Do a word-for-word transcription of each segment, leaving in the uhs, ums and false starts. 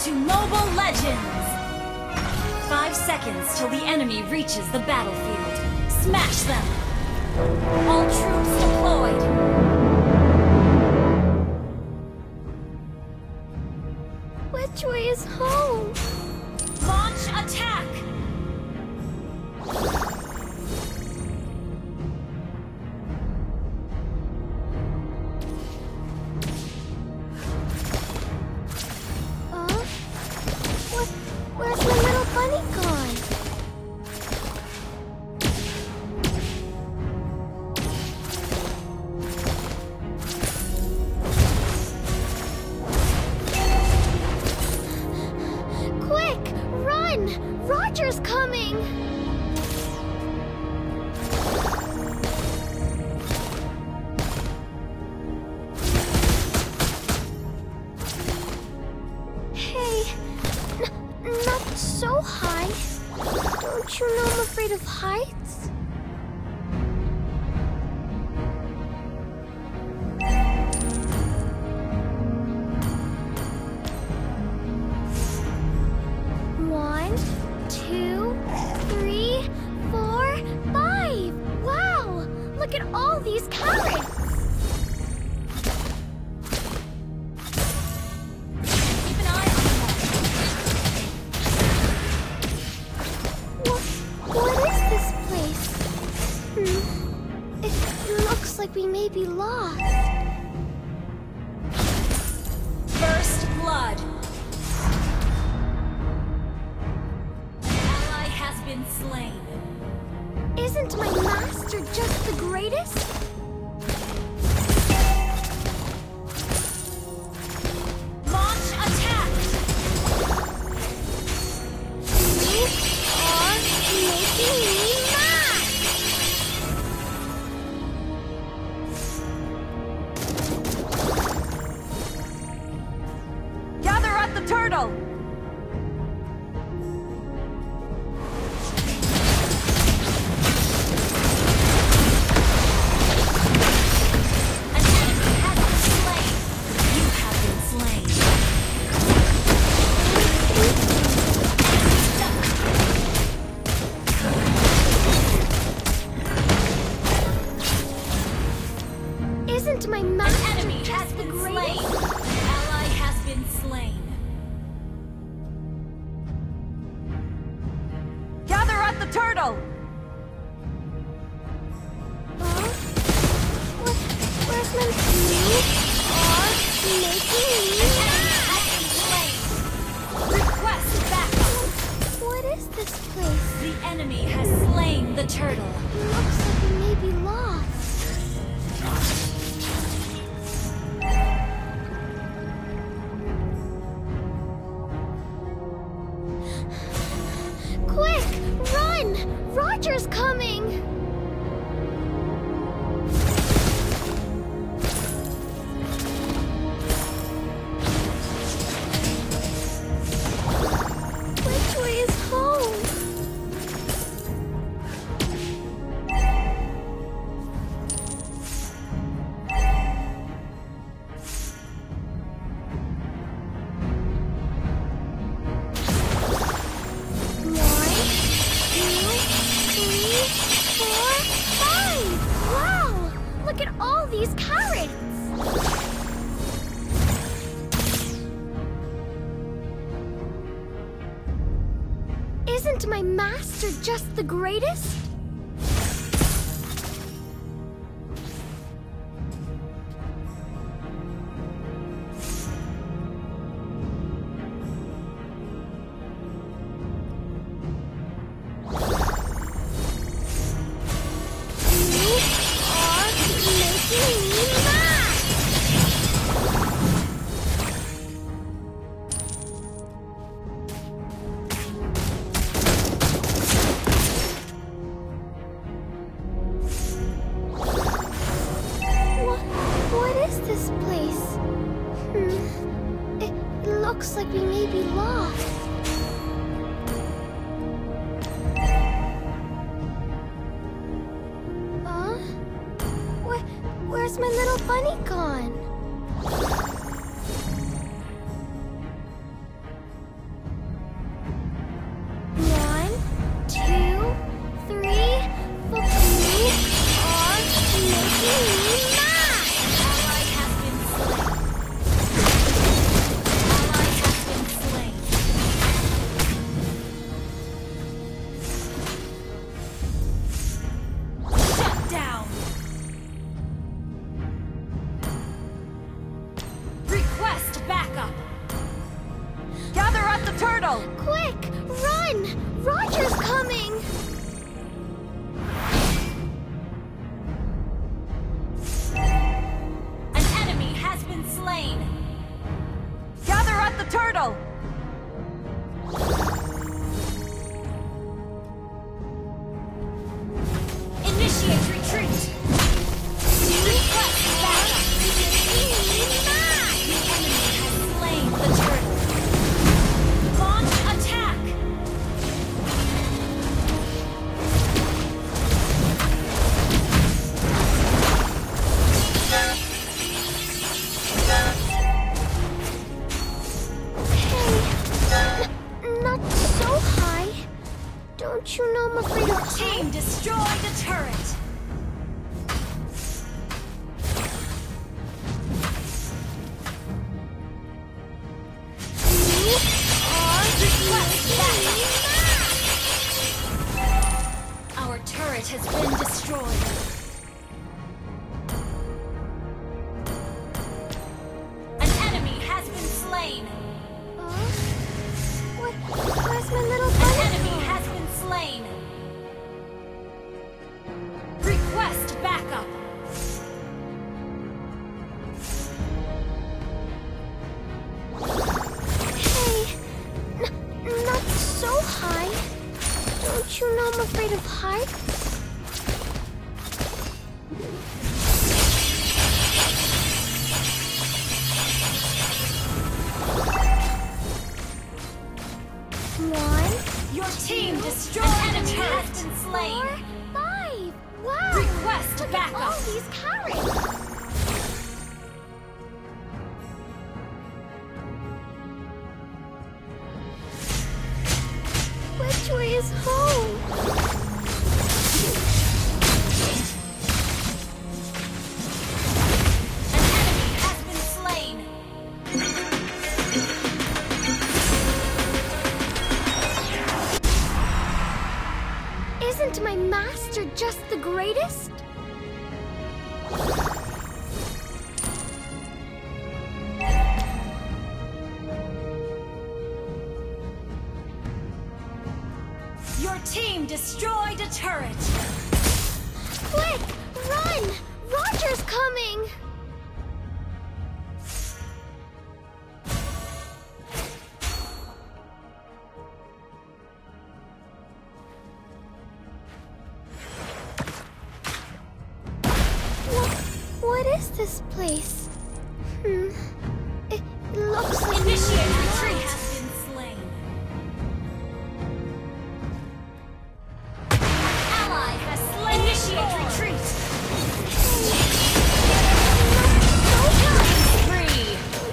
to Mobile Legends! Five seconds till the enemy reaches the battlefield. Smash them! All troops deployed! Which way is home? Launch attack! Uh, what, where's my little bunny gone? Quick, run! Roger's coming! Hey, n not so high. Don't you know I'm afraid of heights? One, two, three, four, five! Wow! Look at all these carrots! Keep an eye on What, what is this place? Hmm. It looks like we may be lost. them. First blood. An ally has been slain. Isn't my master just the greatest? Launch attack! You are making me mad! Gather at the turtle! An enemy has been slain! You have been slain. Enemy stuck. Isn't my An master enemy just has the been slain. greatest? An ally has been slain. Gather at the turtle! Huh? What, where's my... You are making me mad! Request backup! What is this place? The enemy has slain the turtle. Looks like we may be lost. Quick, run! Roger's coming! Which way is home? One, two, three, four, five! Wow! Look at all these carrots! Isn't my master just the greatest? You are making me mad! What, what is this place? Hmm. It looks like we may be lost. Huh? Where, where's my little bunny gone? turtle! Quick, run! Roger's coming! An enemy has been slain. Gather at the turtle! Initiate retreat. Request backup. The enemy has slain the turtle. Launch attack. Hey, n- not so high. Don't you know I'm afraid Your of team destroyed a turret. Request backup. Our turret has been destroyed. An enemy has been slain. Huh? What? Where's my little An bunny? enemy has been slain. Request backup. Hey, n- not so high. Don't you know I'm afraid of heights? One, Your team destroyed. An enemy has been slain. four, five. Wow! Request Look at backup. all these carrots. Which way is home? An enemy has been slain. Isn't my master just the greatest? Your team destroyed a turret. Quick, run! Roger's coming! What, what is this place? Hmm. It looks like Initiate retreat has been slain. Ally has slain. Initiate retreat. Three.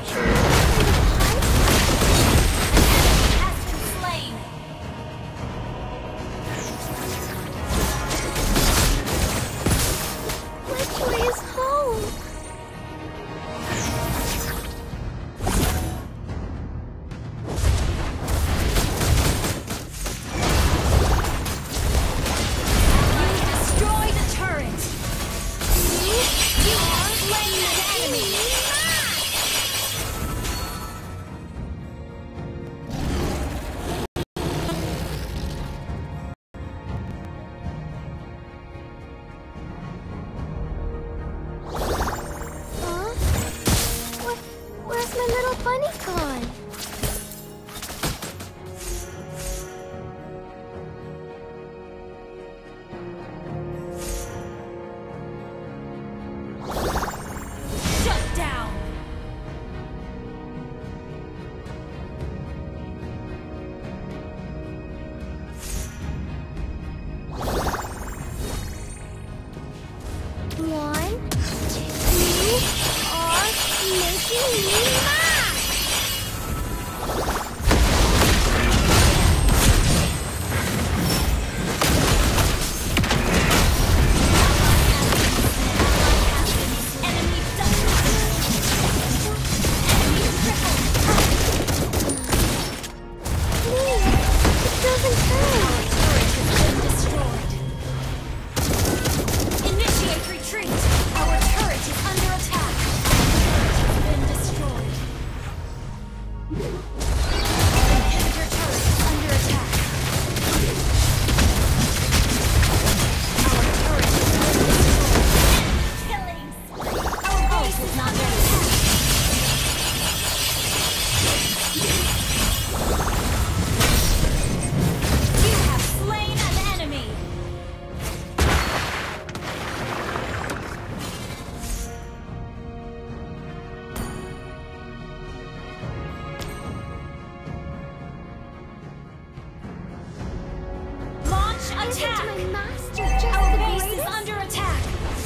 Has been slain. Which way is home? Destroy the turret. You have slain an enemy. Huh? Where, where's my little bunny gone? Shut down. One, two, are making me mad! Enemy double. Enemy triple. Please, it doesn't hurt. Turret has been destroyed. Initiate retreat. Our turret is under attack. Turret has been destroyed. Attack! Isn't my master just Our the base greatest? is under attack!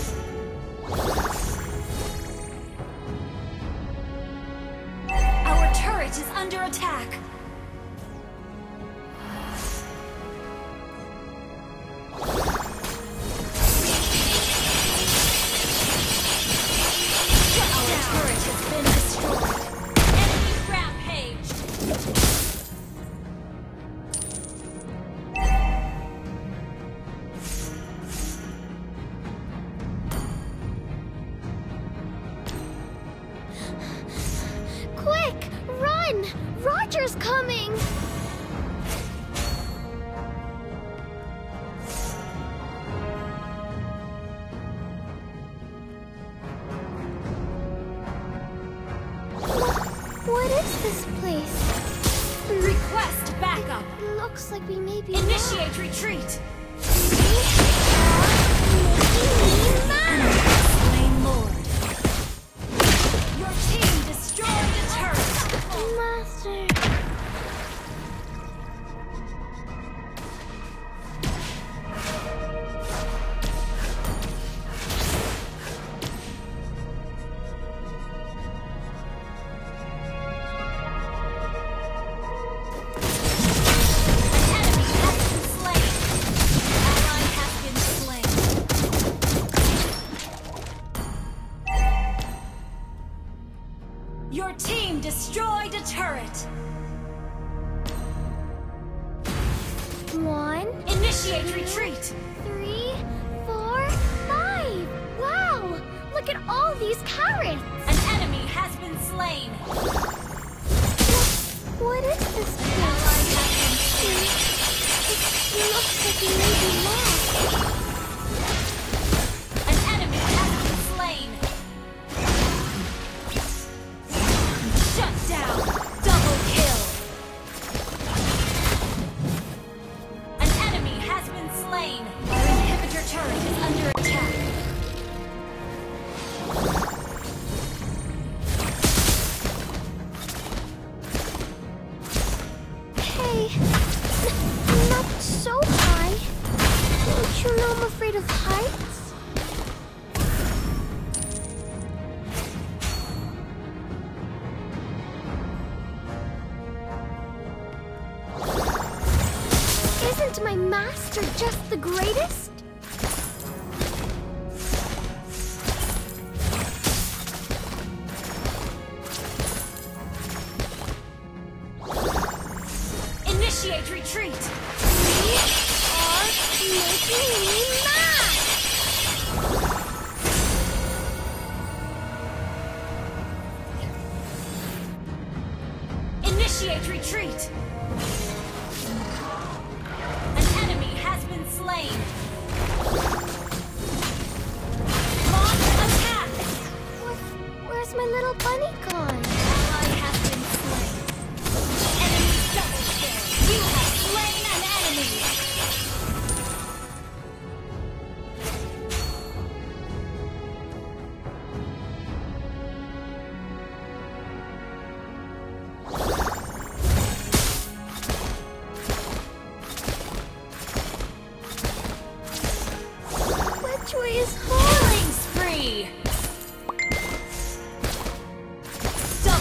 Our turret is under attack! Our turret has been destroyed! Enemy rampage! Quick! Run! Roger's coming! What is this place? Request backup! Looks like we may be Initiate retreat! Mad. Slain Lord! Your team destroyed a turret! Master. Your team destroyed a turret! One, Initiate retreat! three, four, five. Wow! Look at all these carrots! An enemy has been slain! What is this place? Ally has been slain! It looks like we may be lost. An enemy has been slain! Shut down! Double kill! An enemy has been slain! Our inhibitor turret is under attack! Hey, n- not so high. Don't you know I'm afraid of heights? Isn't my master just the greatest? Initiate retreat! You are making me mad! Initiate retreat! An enemy has been slain! Launch attack! Where- Where's my little bunny gone? Ally has been slain! Enemy double kill! You have slain an enemy! Which way is home? Killing spree!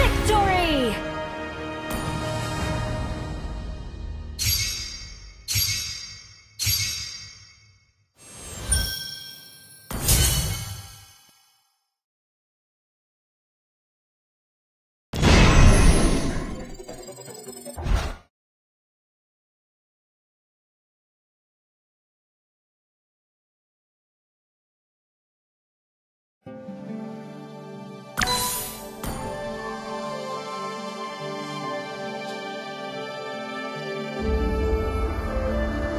Victory!